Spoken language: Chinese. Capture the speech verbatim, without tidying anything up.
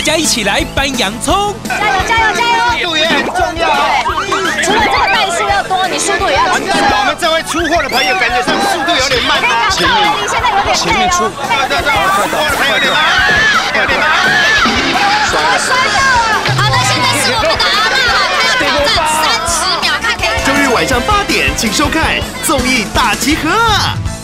家一起来搬洋葱。 加油加油加油！ 速度也很重要。 对，除了这个袋数要多，你速度也要完蛋了，我们这位出货的朋友感觉上速度有点慢。 前面，你现在有点前面出，对对对，出货的朋友有点慢，有点慢。 我摔到了。 好的，现在是我们的阿嬷哈，她要挑战三十秒，看可以。 周日晚上八点，请收看《综艺大集合》。